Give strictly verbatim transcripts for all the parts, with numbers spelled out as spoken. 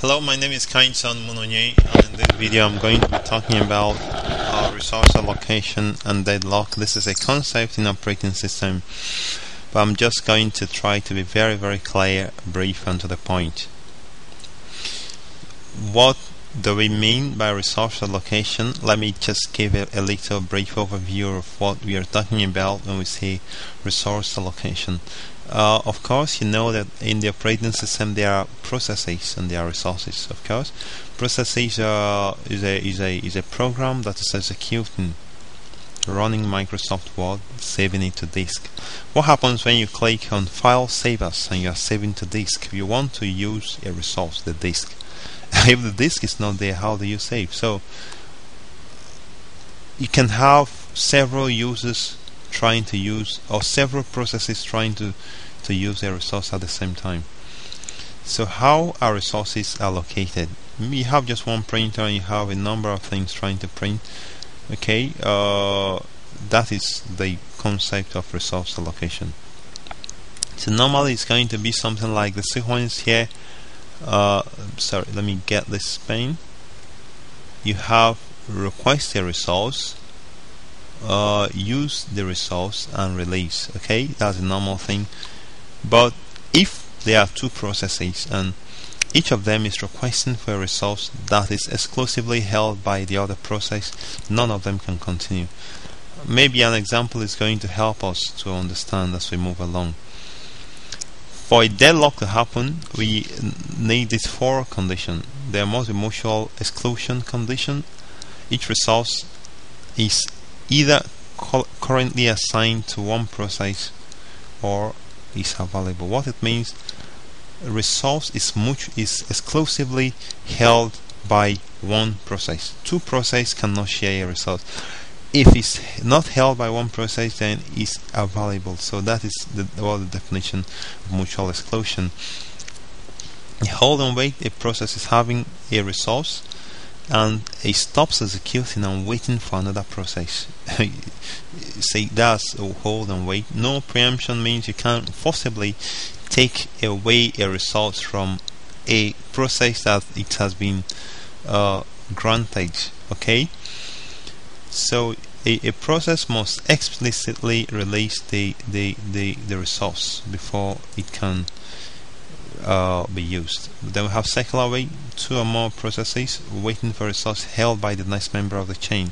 Hello, my name is Kindson Munonye, and in this video I'm going to be talking about uh, resource allocation and deadlock. This is a concept in operating system, but I'm just going to try to be very very clear, brief and to the point. What do we mean by resource allocation? Let me just give a, a little brief overview of what we are talking about when we say resource allocation. Uh, of course, you know that in the operating system there are processes and there are resources. Of course, processes uh, is a is a is a program that is executing, running Microsoft Word, saving it to disk. What happens when you click on File, Save As, and you are saving to disk? You want to use a resource, the disk. If the disk is not there, how do you save? So you can have several users trying to use, or several processes trying to to use a resource at the same time. So how are resources allocated? You have just one printer and you have a number of things trying to print. Okay, uh, that is the concept of resource allocation. So normally it's going to be something like the sequence here. Uh, sorry, let me get this pen. You have request a resource, Uh, use the resource and release. Okay, that's a normal thing. But if there are two processes and each of them is requesting for a resource that is exclusively held by the other process, none of them can continue. Maybe an example is going to help us to understand as we move along. For a deadlock to happen, we need these four conditions. There must be mutual exclusion condition. Each resource is either currently assigned to one process or is available. What it means, a resource is much is exclusively held by one process. Two processes cannot share a resource. If it's not held by one process, then it's available. So that is the, well, the definition of mutual exclusion. Hold and wait, a process is having a resource and it stops executing and waiting for another process. Say that's a hold and wait. No preemption means you can't forcibly take away a resource from a process that it has been uh, granted. Okay, so a, a process must explicitly release the the the, the resource before it can Uh, be used. Then we have secular wait, two or more processes waiting for a resource held by the next member of the chain.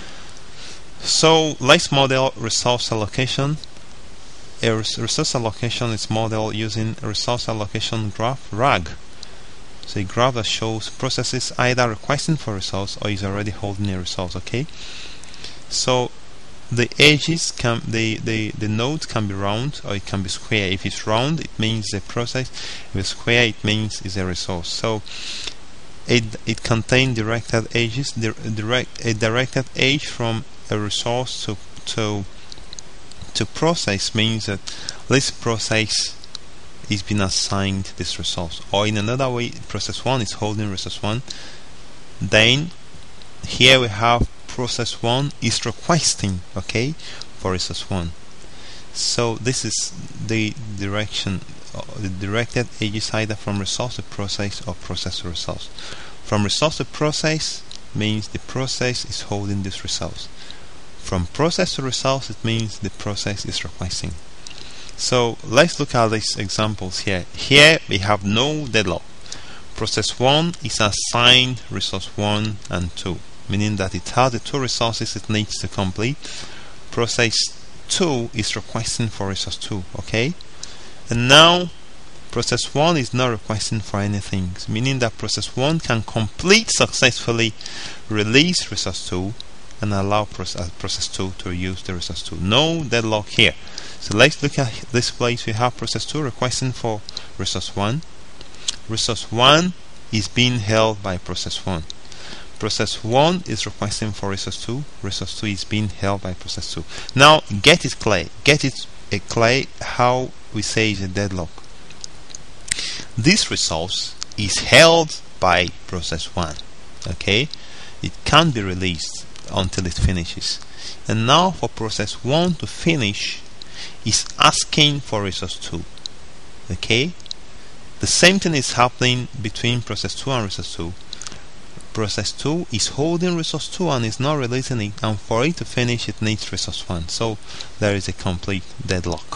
So let's model resource allocation. A res resource allocation is modeled using a resource allocation graph, R A G. So a graph that shows processes either requesting for a resource or is already holding a resource. Okay, so the edges can the, the the nodes can be round or it can be square. If it's round, it means a process. If it's square, it means it's a resource. So it it contains directed edges. The direct a directed edge from a resource to to to process means that this process is being assigned this resource. Or in another way, process one is holding resource one. Then here we have process one is requesting, okay, for resource one. So this is the direction, uh, the directed edges either from resource to process or process to resource. From resource to process means the process is holding this resource. From process to resource, it means the process is requesting. So let's look at these examples here. Here we have no deadlock. Process one is assigned resource one and two, meaning that it has the two resources it needs to complete. Process two is requesting for resource two. Okay, and now process one is not requesting for anything, meaning that process one can complete successfully, release resource two, and allow process, process two to use the resource two. No deadlock here. So let's look at this place. We have process two requesting for resource one. Resource one is being held by process one. Process one is requesting for resource two. Resource two is being held by process two. Now get it clear. Get it a clear how we say is a deadlock. This resource is held by process one. Okay, it can't be released until it finishes. And now for process one to finish, is asking for resource two. Okay, The same thing is happening between process two and resource two. Process two is holding resource two and is not releasing it, and for it to finish it needs resource one. So there is a complete deadlock.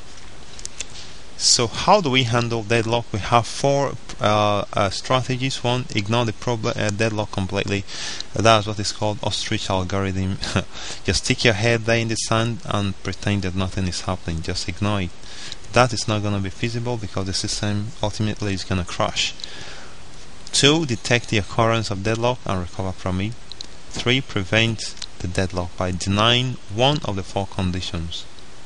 So how do we handle deadlock? We have four uh, uh, strategies. One, ignore the problem uh, deadlock completely. That's what is called ostrich algorithm. Just stick your head there in the sand and pretend that nothing is happening. Just ignore it. That is not going to be feasible because the system ultimately is going to crash. Two, detect the occurrence of deadlock and recover from it. Three, prevent the deadlock by denying one of the four conditions.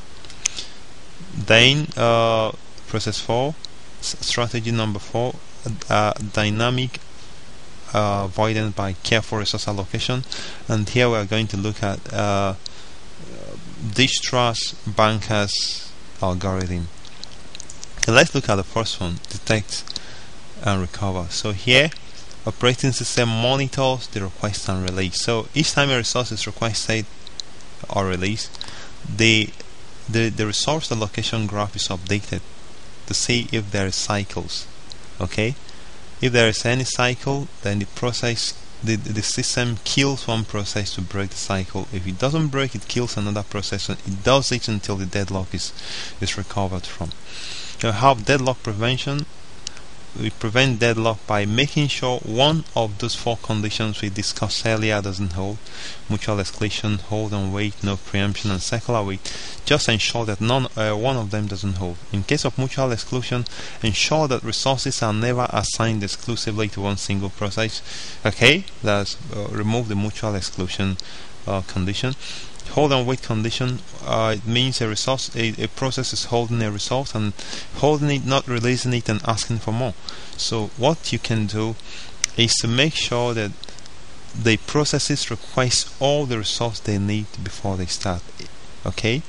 Then uh, process four, strategy number four, uh, dynamic uh, avoidance by careful resource allocation. And here we are going to look at uh, Djikstra banker's algorithm. Okay, let's look at the first one, detect and recover. So here, operating system monitors the request and release. So each time a resource is requested or released, the The, the resource allocation graph is updated to see if there is cycles. Okay, if there is any cycle, then the process, the, the system kills one process to break the cycle. If it doesn't break, it kills another process, and it does it until the deadlock is is recovered from. You have deadlock prevention. We prevent deadlock by making sure one of those four conditions we discussed earlier doesn't hold: mutual exclusion, hold and wait, no preemption, and circular wait. Just ensure that none, uh, one of them doesn't hold. In case of mutual exclusion, ensure that resources are never assigned exclusively to one single process. Okay, that's uh, remove the mutual exclusion uh, condition. Hold and wait condition, uh, it means a resource, a, a process is holding a resource and holding it, not releasing it and asking for more. So what you can do is to make sure that the processes request all the resource they need before they start. Okay,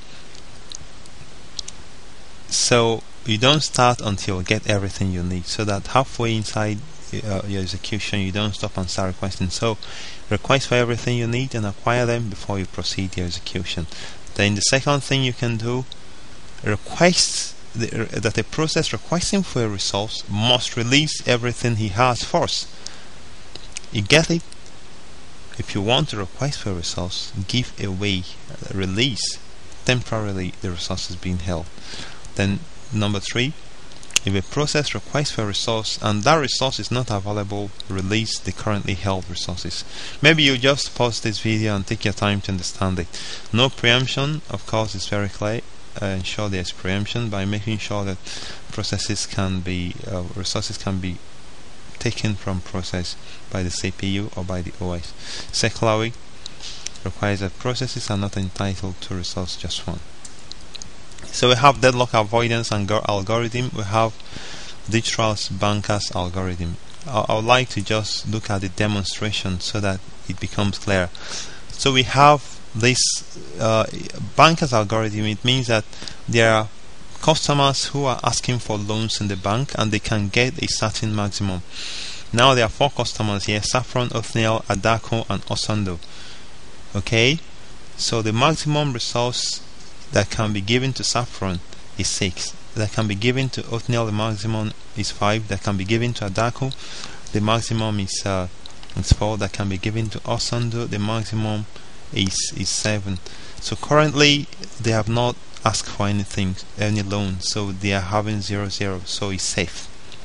so you don't start until you get everything you need, so that halfway inside uh, your execution you don't stop and start requesting. So request for everything you need and acquire them before you proceed your execution. Then the second thing you can do, request the, that a process requesting for a resource must release everything he has first. You get it? If you want to request for a resource, give away, uh, release temporarily the resources being held. Then number three, if a process requests for a resource and that resource is not available, release the currently held resources. Maybe you just pause this video and take your time to understand it. No preemption, of course, is very clear. Uh, ensure there is preemption by making sure that processes can be uh, resources can be taken from process by the C P U or by the O S. Secondly, requires that processes are not entitled to resource just one. So we have deadlock avoidance and algorithm. We have Djikstra banker's algorithm. I, I would like to just look at the demonstration so that it becomes clear. So we have this uh, banker's algorithm. It means that there are customers who are asking for loans in the bank and they can get a certain maximum. Now there are four customers here: Saffron, Othniel, Adako, and Osando. Okay, so the maximum resource that can be given to Saffron is six. That can be given to Othniel, the maximum is five. That can be given to Adako, the maximum is uh, is four. That can be given to Osando, the maximum is is seven. So currently they have not asked for anything, any loan, so they are having zero zero. So it's safe.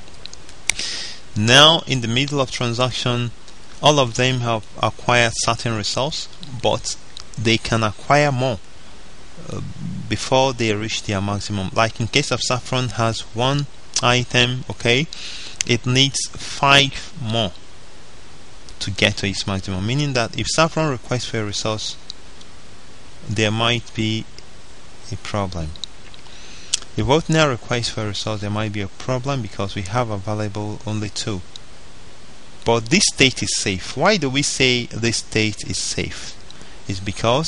Now in the middle of transaction, all of them have acquired certain resource, but they can acquire more uh, before they reach their maximum. Like in case of Saffron has one item, okay, it needs five more to get to its maximum, meaning that if Saffron requests for a resource, there might be a problem. If Othniel requests for a resource, there might be a problem because we have available only two. But this state is safe. Why do we say this state is safe? It's because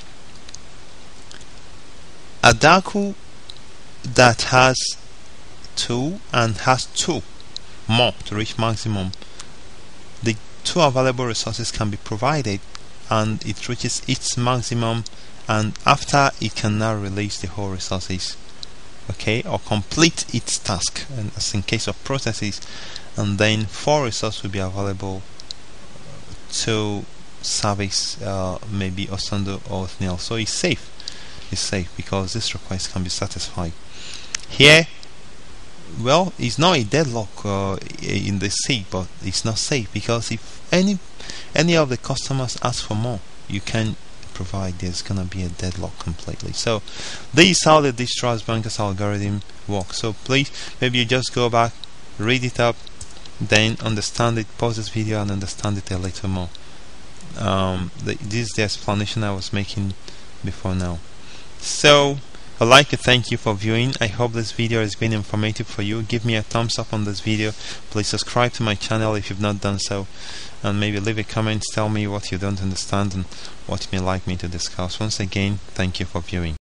Adako that has two and has two more to reach maximum, the two available resources can be provided and it reaches its maximum, and after it can now release the whole resources. okay, or complete its task, and as in case of processes, and then four resources will be available to service uh, maybe Osando or Snail. So it's safe. It's safe because this request can be satisfied. Here, well, it's not a deadlock uh, in the C, but it's not safe because if any any of the customers ask for more, you can provide. There's gonna be a deadlock completely. So this is how the Djikstra bankers algorithm works. So please, maybe you just go back, read it up, then understand it, pause this video and understand it a little more. Um, the, this is the explanation I was making before now. So I'd like to thank you for viewing. I hope this video has been informative for you. Give me a thumbs up on this video. Please subscribe to my channel if you've not done so, and maybe leave a comment, tell me what you don't understand and what you may like me to discuss. Once again, thank you for viewing.